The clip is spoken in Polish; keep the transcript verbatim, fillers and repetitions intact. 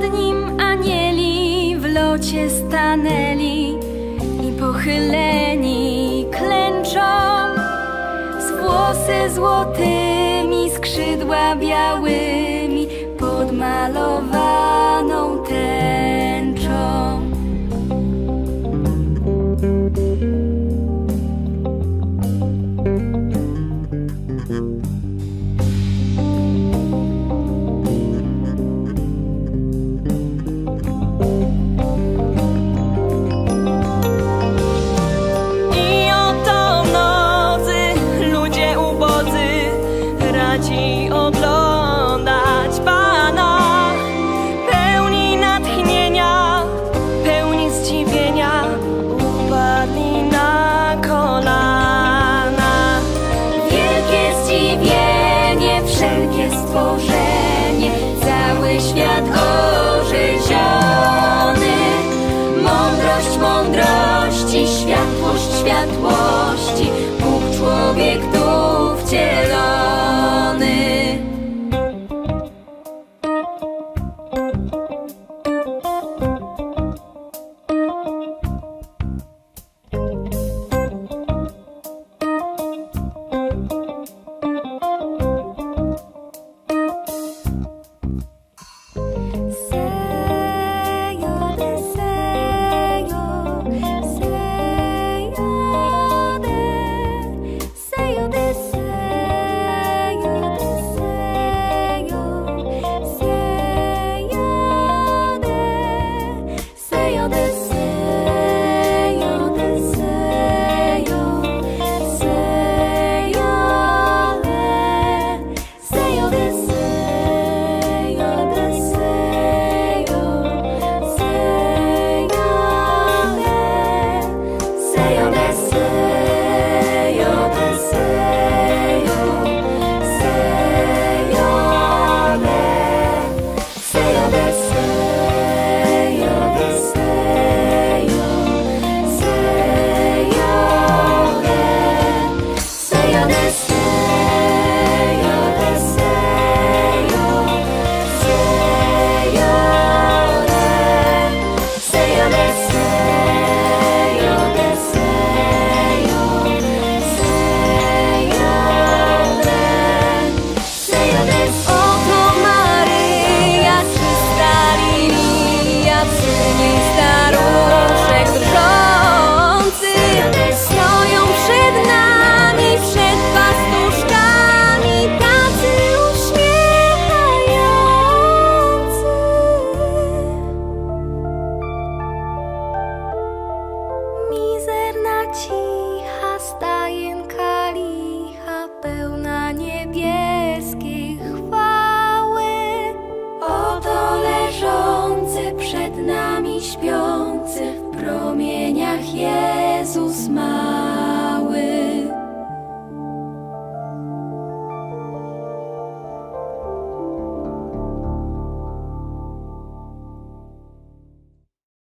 nad nim anieli w locie stanęli i pochyleni klęczą, z włosy złotymi, skrzydła białymi, podmalowaną tęczą. Radzi oglądać Pana, pełni natchnienia, pełni zdziwienia, upadli na kolana. Wielkie zdziwienie, wszelkie stworzenie, cały świat orzeziony. Mądrość mądrości, światłość światłości, Bóg człowiek tu wcielony. Cicha stajenka licha, pełna niebieskiej chwały. Oto leżący przed nami śpiący, w promieniach Jezus ma.